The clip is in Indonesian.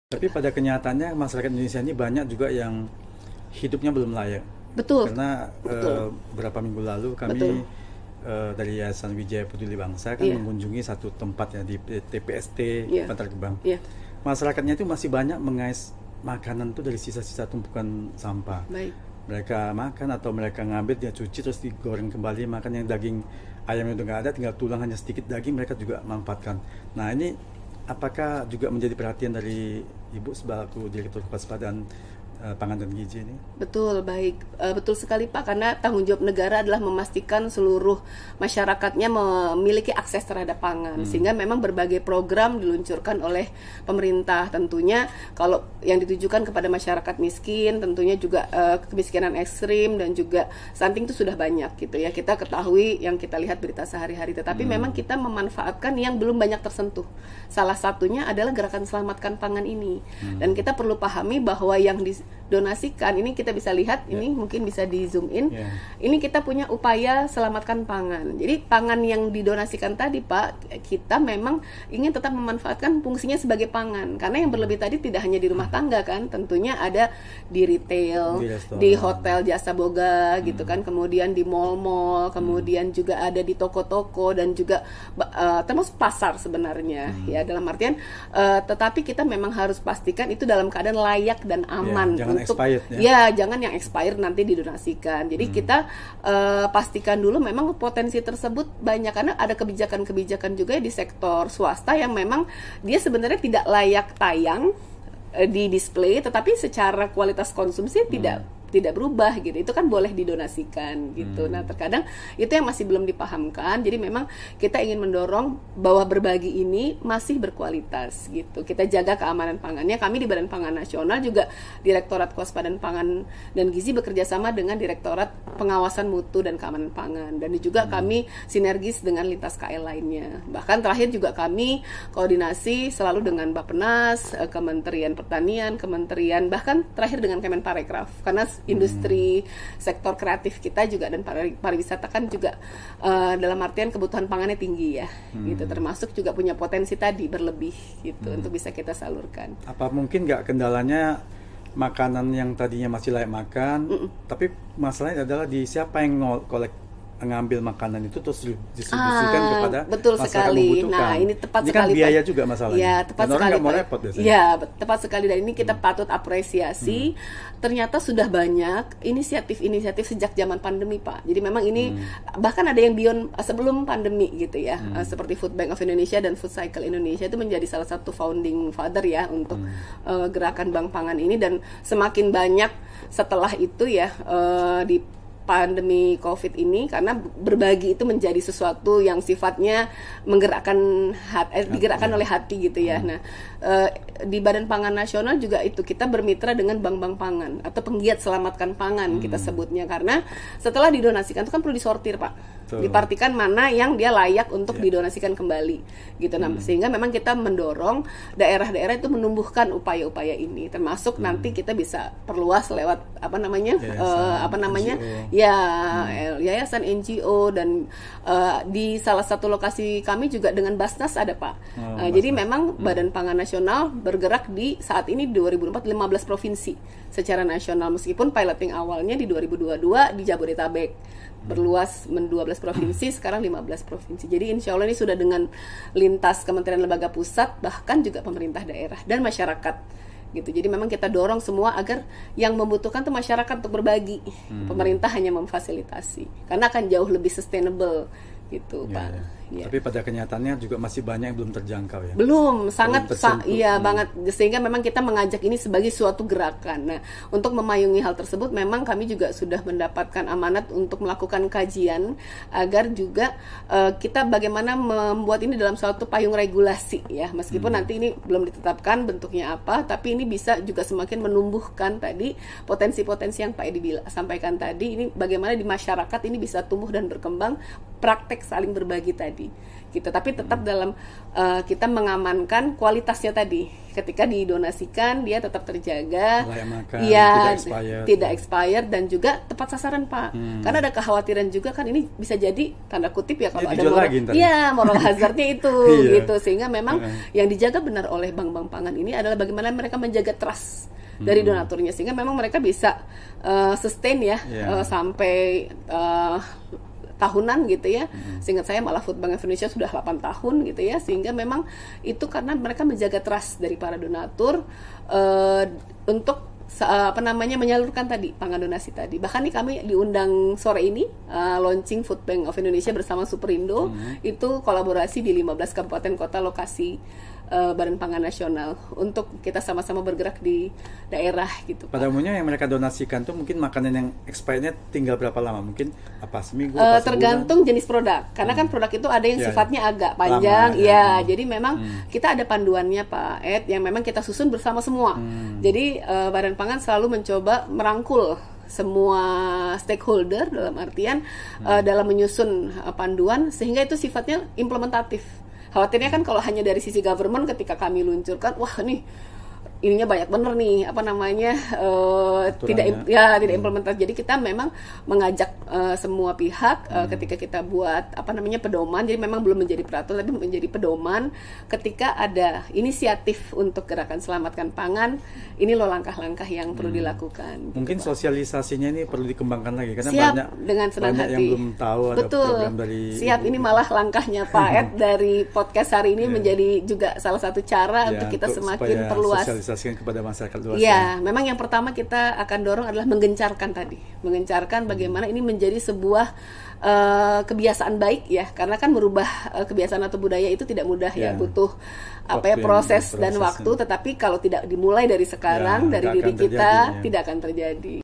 Tapi pada kenyataannya masyarakat Indonesia ini banyak juga yang hidupnya belum layak. Betul, Karena betul, beberapa minggu lalu betul. kami dari Yayasan Wijaya Peduli Bangsa kan Iya, mengunjungi satu tempat ya di TPST iya, Bantar Gebang. iya. Masyarakatnya itu masih banyak mengais makanan tuh dari sisa-sisa tumpukan sampah. Baik. Mereka makan atau mereka ngambil dia cuci terus digoreng kembali, makan yang daging ayamnya udah nggak ada, tinggal tulang hanya sedikit daging mereka juga manfaatkan. Nah ini apakah juga menjadi perhatian dari Ibu selaku Direktur Kewaspadaan Pangan dan Gizi ini? Betul, baik. Betul sekali Pak, karena tanggung jawab negara adalah memastikan seluruh masyarakatnya memiliki akses terhadap pangan. Sehingga memang berbagai program diluncurkan oleh pemerintah. Tentunya kalau yang ditujukan kepada masyarakat miskin, tentunya juga kemiskinan ekstrim dan juga stunting itu sudah banyak gitu ya. Kita ketahui yang kita lihat berita sehari-hari, tetapi memang kita memanfaatkan yang belum banyak tersentuh. Salah satunya adalah gerakan Selamatkan Pangan ini. Dan kita perlu pahami bahwa yang donasikan ini kita bisa lihat ini mungkin bisa di zoom in. Ini kita punya upaya selamatkan pangan. Jadi pangan yang didonasikan tadi Pak, kita memang ingin tetap memanfaatkan fungsinya sebagai pangan. Karena yang berlebih tadi tidak hanya di rumah tangga kan, tentunya ada di retail, di hotel jasa boga gitu kan, kemudian di mall-mall, kemudian juga ada di toko-toko dan juga termasuk pasar sebenarnya ya, dalam artian tetapi kita memang harus pastikan itu dalam keadaan layak dan aman. Jangan untuk expired jangan yang expired nanti didonasikan. Jadi kita pastikan dulu memang potensi tersebut banyak, karena ada kebijakan-kebijakan juga di sektor swasta yang memang dia sebenarnya tidak layak tayang di display, tetapi secara kualitas konsumsi tidak berubah gitu. Itu kan boleh didonasikan gitu. Nah, terkadang itu yang masih belum dipahamkan. Jadi memang kita ingin mendorong bahwa berbagi ini masih berkualitas gitu. Kita jaga keamanan pangannya. Kami di Badan Pangan Nasional juga Direktorat Kewaspadaan Pangan dan Gizi bekerja sama dengan Direktorat Pengawasan Mutu dan Keamanan Pangan, dan juga kami sinergis dengan lintas KL lainnya. Bahkan terakhir juga kami koordinasi selalu dengan Bappenas, Kementerian Pertanian, Kementerian, bahkan terakhir dengan Kemenparekraf, karena industri sektor kreatif kita juga dan pariwisata kan juga dalam artian kebutuhan pangannya tinggi ya, gitu, termasuk juga punya potensi tadi berlebih gitu untuk bisa kita salurkan. Apa mungkin nggak kendalanya makanan yang tadinya masih layak makan, tapi masalahnya adalah di siapa yang ngambil makanan itu terus distribusikan kepada betul masyarakat sekali. membutuhkan. Nah, ini tepat ini sekali kan biaya Pak. juga masalahnya. Ya, tepat dan orang sekali nggak mau Pak. repot biasanya. Ya, tepat sekali, dan ini kita patut apresiasi. Ternyata sudah banyak inisiatif-inisiatif sejak zaman pandemi Pak. Jadi memang ini bahkan ada yang beyond sebelum pandemi gitu ya. Seperti Food Bank of Indonesia dan Food Cycle Indonesia itu menjadi salah satu founding father ya untuk gerakan Bank Pangan ini, dan semakin banyak setelah itu ya di pandemi COVID ini, karena berbagi itu menjadi sesuatu yang sifatnya menggerakkan digerakkan oleh hati gitu ya. Nah, di Badan Pangan Nasional juga itu kita bermitra dengan bank-bank pangan atau penggiat selamatkan pangan kita sebutnya, karena setelah didonasikan itu kan perlu disortir Pak. Dipartikan mana yang dia layak untuk didonasikan kembali gitu. Nah, sehingga memang kita mendorong daerah-daerah itu menumbuhkan upaya-upaya ini, termasuk nanti kita bisa perluas lewat yayasan NGO dan di salah satu lokasi kami juga dengan Basnas ada Pak. Jadi memang Badan Pangan Nasional bergerak di saat ini 2004 15 provinsi secara nasional, meskipun piloting awalnya di 2022 di Jabodetabek, berluas 12 provinsi, sekarang 15 provinsi. Jadi insya Allah ini sudah dengan lintas kementerian lembaga pusat, bahkan juga pemerintah daerah dan masyarakat gitu. Jadi memang kita dorong semua agar yang membutuhkan tuh masyarakat untuk berbagi. Pemerintah hanya memfasilitasi, karena akan jauh lebih sustainable gitu Pak. Ya. Tapi pada kenyataannya juga masih banyak yang belum terjangkau ya. Belum, sangat banget, sehingga memang kita mengajak ini sebagai suatu gerakan. Nah, untuk memayungi hal tersebut memang kami juga sudah mendapatkan amanat untuk melakukan kajian agar juga kita bagaimana membuat ini dalam suatu payung regulasi ya. Meskipun nanti ini belum ditetapkan bentuknya apa, tapi ini bisa juga semakin menumbuhkan tadi potensi-potensi yang Pak Edi sampaikan tadi, ini bagaimana di masyarakat ini bisa tumbuh dan berkembang praktek saling berbagi tadi. terjadi gitu. Tapi tetap dalam kita mengamankan kualitasnya tadi. Ketika didonasikan dia tetap terjaga, makan, tidak expired dan juga tepat sasaran, Pak. Karena ada kekhawatiran juga kan ini bisa jadi tanda kutip ya kalau ada moral hazardnya itu gitu. Sehingga memang yang dijaga benar oleh bank-bank pangan ini adalah bagaimana mereka menjaga trust dari donaturnya, sehingga memang mereka bisa sustain ya sampai tahunan gitu ya. Seingat saya malah Food Bank Indonesia sudah 8 tahun gitu ya, sehingga memang itu karena mereka menjaga trust dari para donatur untuk menyalurkan tadi pangan donasi tadi. Bahkan nih kami diundang sore ini launching Food Bank of Indonesia bersama Superindo, itu kolaborasi di 15 kabupaten kota lokasi Badan Pangan Nasional untuk kita sama-sama bergerak di daerah gitu. Pada umumnya yang mereka donasikan tuh mungkin makanan yang expirednya tinggal berapa lama? Mungkin seminggu? Tergantung jenis produk. Karena kan produk itu ada yang sifatnya agak panjang. Jadi memang kita ada panduannya Pak Ed yang memang kita susun bersama semua. Jadi Badan Pangan selalu mencoba merangkul semua stakeholder dalam artian dalam menyusun panduan sehingga itu sifatnya implementatif. Khawatirnya kan kalau hanya dari sisi government ketika kami luncurkan, wah nih ininya banyak bener nih tidak implementasi. Jadi kita memang mengajak semua pihak ketika kita buat pedoman. Jadi memang belum menjadi peraturan tapi menjadi pedoman ketika ada inisiatif untuk gerakan selamatkan pangan. Ini loh langkah-langkah yang perlu dilakukan. Mungkin gitu, sosialisasinya ini perlu dikembangkan lagi karena siap, dengan senang hati. Yang belum tahu ada program dari siap. Ini malah langkahnya Pak Ed dari podcast hari ini menjadi juga salah satu cara untuk kita semakin perluas kepada masyarakat luas. Memang yang pertama kita akan dorong adalah menggencarkan bagaimana ini menjadi sebuah kebiasaan baik ya, karena kan merubah kebiasaan atau budaya itu tidak mudah ya, butuh proses dan waktu, tetapi kalau tidak dimulai dari sekarang dari diri kita tidak akan terjadi.